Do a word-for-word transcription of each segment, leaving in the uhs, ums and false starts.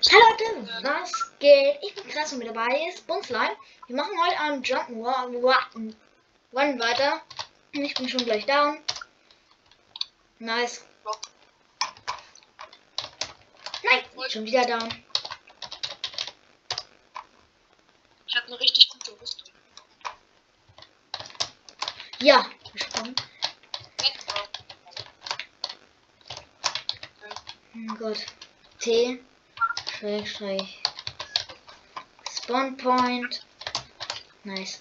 Hallo Leute, was geht? Ich bin krass und mit dabei ist Bunslime. Wir machen heute am Jump'n'Run One weiter. Ich bin schon gleich down. Nice. Nein, schon wieder down. Ich habe eine richtig gute Rüstung. Ja, gesprungen. Oh Gott. T. Schrägstrich. Spawn Point. Nice.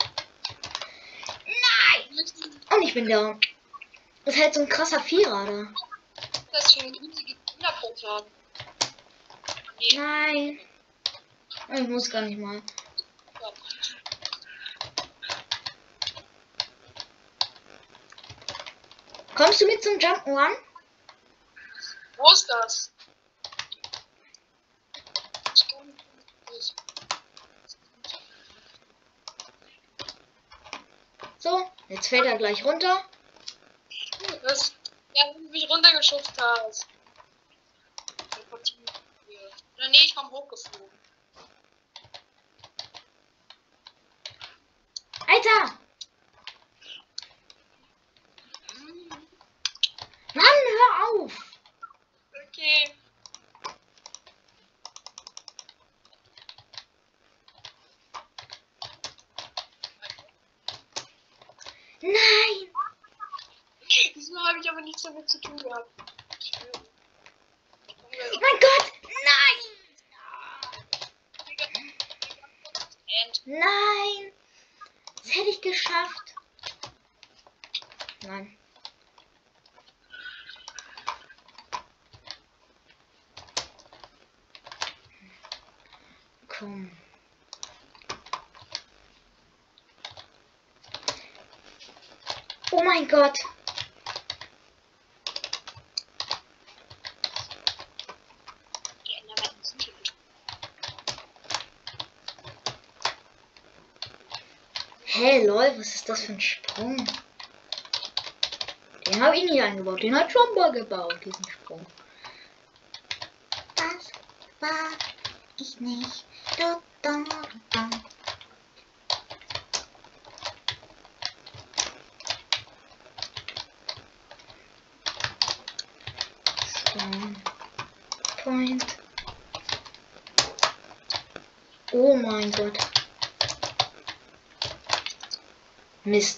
Nein! Und ich bin down. Das ist halt so ein krasser Vierer da. Das ist für eine riesige Kinderpunkte haben. Nein. Ich muss gar nicht mal. Kommst du mit zum Jump'n'Run? Wo ist das? So, jetzt fällt er gleich runter. Das, ja, wenn du mich runtergeschubst hast. Oder nee, ich komm hochgeflogen. Alter! Mann, hör auf! Okay. Nein! Diesmal habe ich aber nichts damit zu tun gehabt. Oh mein Gott! Nein! Nein! Das hätte ich geschafft. Nein. Komm. Oh mein Gott! Hey lol, was ist das für ein Sprung? Den habe ich nicht eingebaut, den hat Jumper gebaut, diesen Sprung. Das war ich nicht. Du, du, du. Spawn Point. Oh mein Gott. Mist.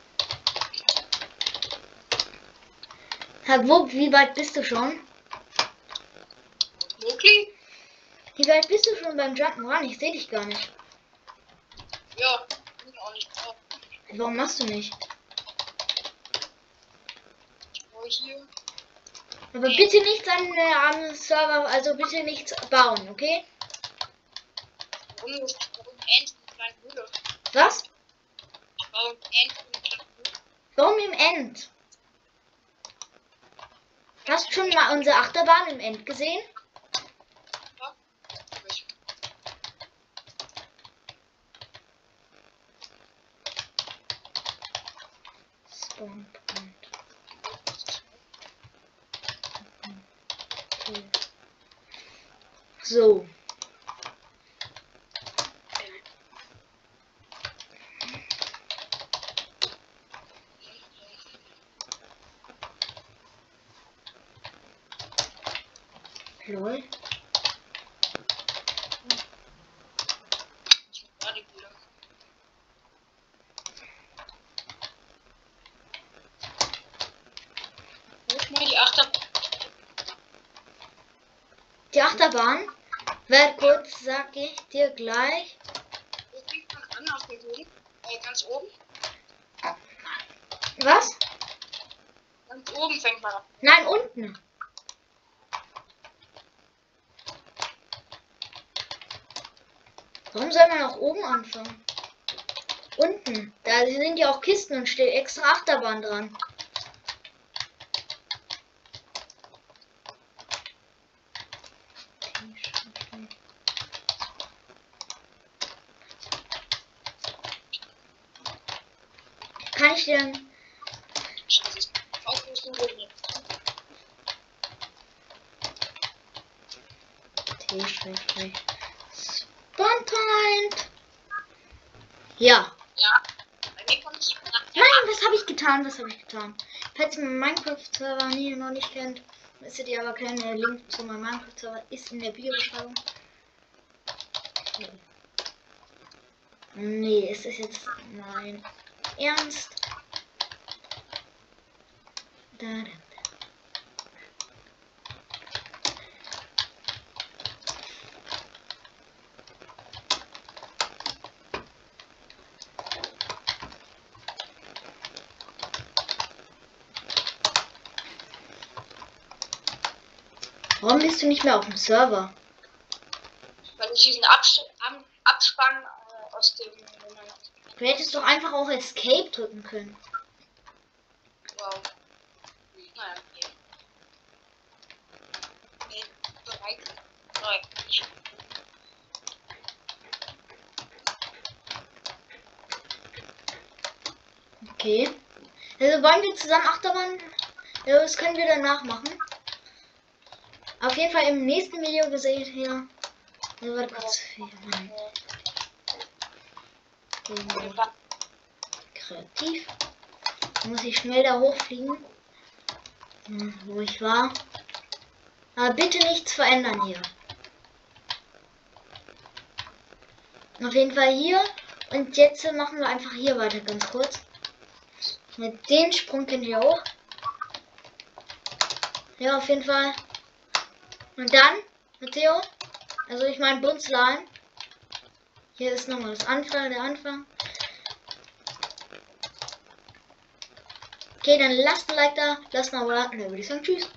Herr Wupp, wie weit bist du schon? Wirklich? Wie weit bist du schon beim Jump'n'Run? Ich sehe dich gar nicht. Ja, bin auch nicht drauf. Warum machst du nicht? Oh, hier. Aber bitte nichts an äh, am Server, also bitte nichts bauen, okay? Warum nicht? Warum endlich eine kleine Höhle? Was? Warum endlich eine kleine Höhle? Warum im End? Hast du schon mal unsere Achterbahn im End gesehen? Ja, hab ich. Spawn Point. Okay. So. Lol. Ich hab gerade wieder. Wo ist mal die Achterbahn? Die Achterbahn. Wer kurz, sag ich dir gleich. Wo fängt man an auf dem Boden? Äh, ganz oben? Was? Ganz oben fängt man an. Nein, unten. Warum soll man auch oben anfangen? Unten. Da sind ja auch Kisten und steht extra Achterbahn dran. Kann ich denn? Scheiße. Ausrüstung oben. T Schrägstrich Spawnpoint. Ja. Ja. Bei mir kommt es nach der Nein, was habe ich getan? Was habe ich getan? Falls ihr meinen Minecraft-Server nie noch nicht kennt, wisst ihr aber keinen äh, Link zu meinem Minecraft-Server ist in der Videobeschreibung. Okay. Nee, ist das jetzt mein Ernst? Da, da, da. Warum bist du nicht mehr auf dem Server? Weil ich diesen Abs Ab Abspann äh, aus dem. Du hättest doch einfach auch Escape drücken können. Wow. Naja, okay. Nee, bereit. Nein, nicht. Okay. Also wollen wir zusammen Achterbahn? Ja, das können wir danach machen. Auf jeden Fall im nächsten Video gesehen hier. Also warte kurz. Okay, kreativ. Da muss ich schnell da hochfliegen. Hm, wo ich war. Aber bitte nichts verändern hier. Auf jeden Fall hier. Und jetzt machen wir einfach hier weiter ganz kurz. Mit dem Sprung könnt ihr hoch. Ja, auf jeden Fall. Und dann, Matteo, also ich meine Bunzline. Hier ist nochmal das Anfang, der Anfang. Okay, dann lasst ein Like da, lasst ein Abo da und dann würde ich sagen tschüss.